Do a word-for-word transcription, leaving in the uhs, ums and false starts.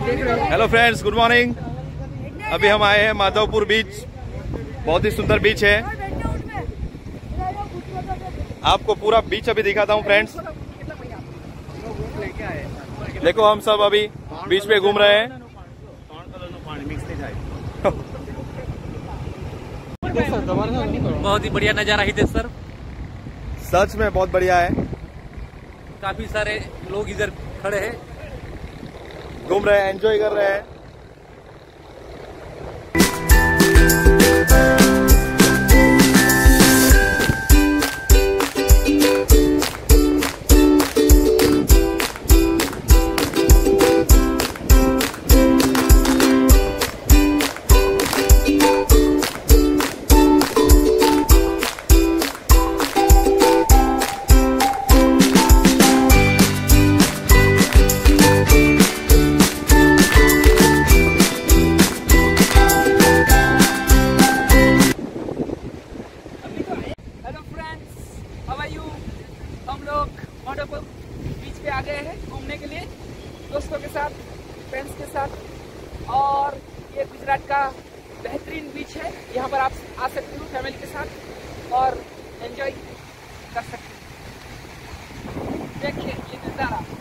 Hello friends, good morning. अभी हम आए हैं माधवपुर बीच। बहुत ही सुंदर बीच है। आपको पूरा बीच अभी दिखाता हूँ फ्रेंड्स। देखो, हम सब अभी बीच पे घूम रहे हैं। बहुत ही बढ़िया नजारा ही थे सर। सच में बहुत बढ़िया है। काफी सारे लोग इधर खड़े हैं, घूम रहे हैं, एंजॉय कर रहे हैं। हम लोग माधवपुर बीच पे आ गए हैं घूमने के लिए दोस्तों के साथ, फ्रेंड्स के साथ। और ये गुजरात का बेहतरीन बीच है। यहाँ पर आप आ सकते हो फैमिली के साथ और एंजॉय कर सकते हो। देखिए ये नज़ारा।